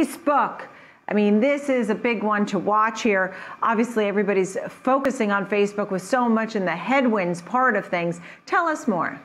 Facebook. I mean, this is a big one to watch here. Obviously, everybody's focusing on Facebook with so much in the headwinds part of things. Tell us more.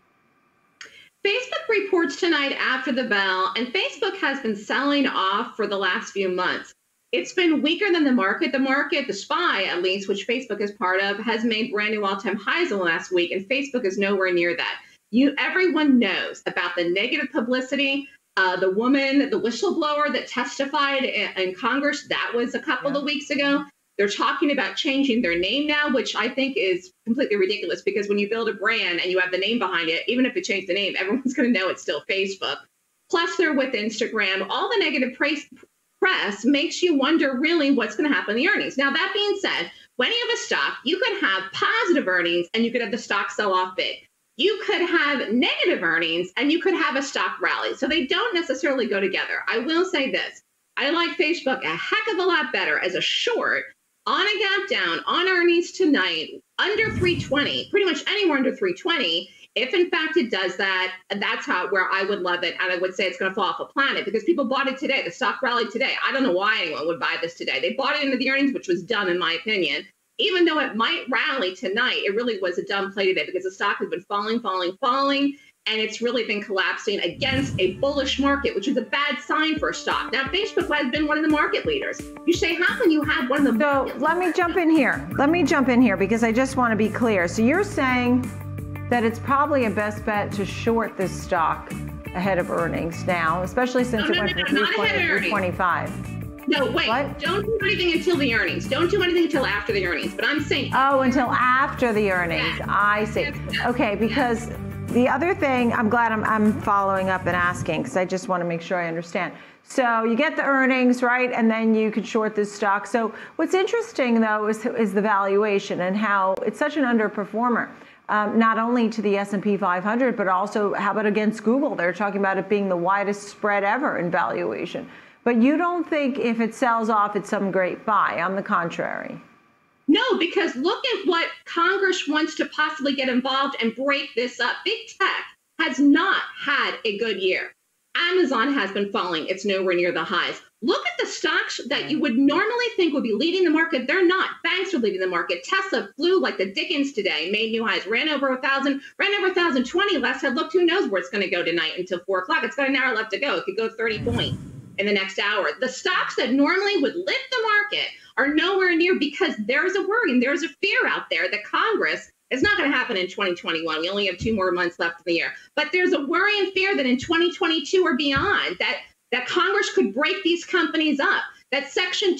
Facebook reports tonight after the bell, and Facebook has been selling off for the last few months. It's been weaker than the market. The market, the SPY at least, which Facebook is part of, has made brand new all-time highs in the last week, and Facebook is nowhere near that. Everyone knows about the negative publicity. The woman, the whistleblower that testified in Congress, that was a couple of weeks ago. They're talking about changing their name now, which I think is completely ridiculous, because when you build a brand and you have the name behind it, even if you change the name, everyone's going to know it's still Facebook. Plus, they're with Instagram. All the negative press makes you wonder really what's going to happen in the earnings. Now, that being said, when you have a stock, you could have positive earnings and you could have the stock sell off big. You could have negative earnings and you could have a stock rally. So they don't necessarily go together. I will say this. I like Facebook a heck of a lot better as a short on a gap down on earnings tonight under 320, pretty much anywhere under 320. If in fact it does that, that's where I would love it. And I would say it's going to fall off a planet because people bought it today. The stock rallied today. I don't know why anyone would buy this today. They bought it into the earnings, which was dumb in my opinion. Even though it might rally tonight, it really was a dumb play today because the stock has been falling, and it's really been collapsing against a bullish market, which is a bad sign for a stock. Now, Facebook has been one of the market leaders. You say, how can you have one of the... So let me jump in here because I just want to be clear. So you're saying that it's probably a best bet to short this stock ahead of earnings now, especially since it went from 320 to 325. No, wait, what? Don't do anything until the earnings. Don't do anything until after the earnings. But I'm saying... Oh, until after the earnings. Yeah. I see. Okay, because the other thing, I'm glad I'm following up and asking because I just want to make sure I understand. So you get the earnings, right? And then you can short this stock. So what's interesting, though, is the valuation and how it's such an underperformer. Not only to the S&P 500, but also how about against Google? They're talking about it being the widest spread ever in valuation. But you don't think if it sells off, it's some great buy. On the contrary. No, because look at what Congress wants to possibly get involved and break this up. Big tech has not had a good year. Amazon has been falling. It's nowhere near the highs. Look at the stocks that you would normally think would be leading the market. They're not. Banks are leading the market. Tesla flew like the Dickens today, made new highs, ran over 1,000, ran over 1,020. Last I looked, who knows where it's going to go tonight until 4 o'clock. It's got an hour left to go. It could go 30 points in the next hour. The stocks that normally would lift the market are nowhere near because there's a worry and there's a fear out there that Congress, it's not going to happen in 2021. We only have 2 more months left in the year. But there's a worry and fear that in 2022 or beyond, that Congress could break these companies up, that Section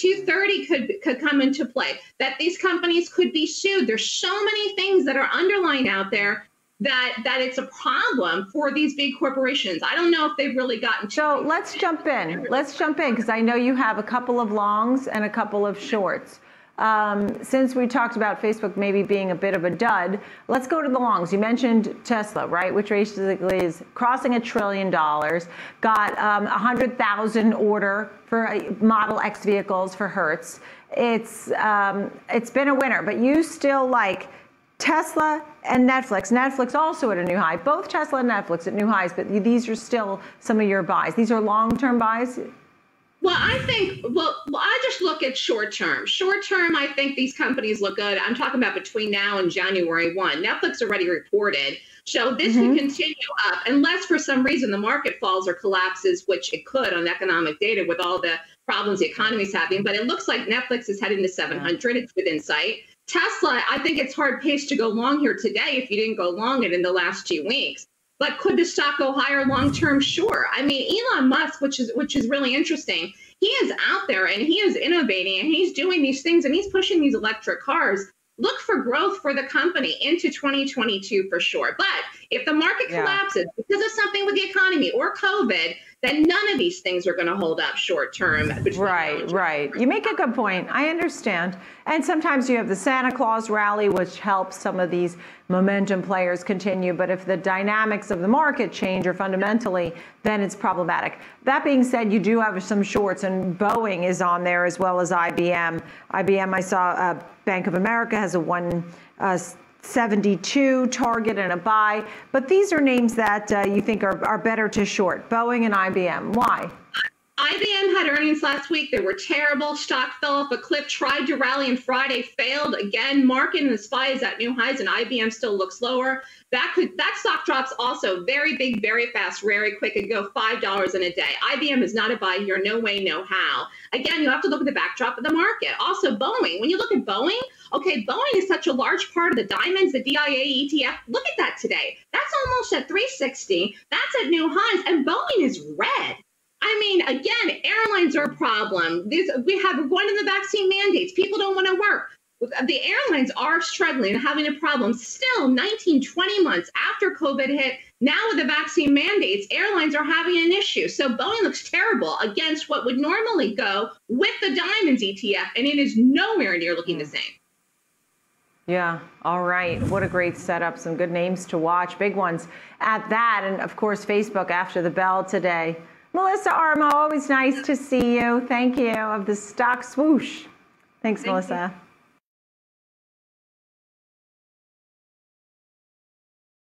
230 could come into play, that these companies could be sued. There's so many things that are underlying out there that it's a problem for these big corporations. I don't know if they've really gotten... So let's jump in. Let's jump in because I know you have a couple of longs and a couple of shorts. Since we talked about Facebook maybe being a bit of a dud, let's go to the longs. You mentioned Tesla, right, which basically is crossing $1 trillion, got 100,000 order for Model X vehicles for Hertz. It's been a winner, but you still like Tesla and Netflix. Netflix also at a new high. Both Tesla and Netflix at new highs, but these are still some of your buys. These are long-term buys? Well, I think, I just look at short term. Short term, I think these companies look good. I'm talking about between now and January 1. Netflix already reported. So this can continue up unless for some reason the market falls or collapses, which it could on economic data with all the problems the economy is having. But it looks like Netflix is heading to 700. It's within sight. Tesla, I think it's hard paced to go long here today if you didn't go long it in the last 2 weeks. But could the stock go higher long term? Sure. I mean, Elon Musk, which is really interesting, he is out there and he is innovating and he's doing these things and he's pushing these electric cars. Look for growth for the company into 2022 for sure. But if the market collapses because of something with the economy or COVID, then none of these things are going to hold up short term. Right. You make a good point. I understand. And sometimes you have the Santa Claus rally, which helps some of these momentum players continue. But if the dynamics of the market change or fundamentally, then it's problematic. That being said, you do have some shorts, and Boeing is on there as well as IBM. IBM, I saw Bank of America has a 172 target and a buy. But these are names that you think are better to short, Boeing and IBM. Why? IBM had earnings last week. They were terrible. Stock fell off a cliff, tried to rally on Friday, failed again. Market and the SPY is at new highs, and IBM still looks lower. That stock drops also very big, very fast, very quick. It could go $5 in a day. IBM is not a buy here. No way, no how. Again, you have to look at the backdrop of the market. Also, Boeing. When you look at Boeing, okay, Boeing is such a large part of the diamonds, the DIA ETF. Look at that today. That's almost at 360. That's at new highs, and Boeing is red. I mean, again, airlines are a problem. We're going to the vaccine mandates. People don't want to work. The airlines are struggling and having a problem. Still, 19, 20 months after COVID hit, now with the vaccine mandates, airlines are having an issue. So Boeing looks terrible against what would normally go with the diamonds ETF, and it is nowhere near looking the same. Yeah. All right. What a great setup. Some good names to watch. Big ones at that. And of course, Facebook after the bell today. Melissa Armo, always nice to see you. Thank you, of the stock swoosh. Thank Melissa. You.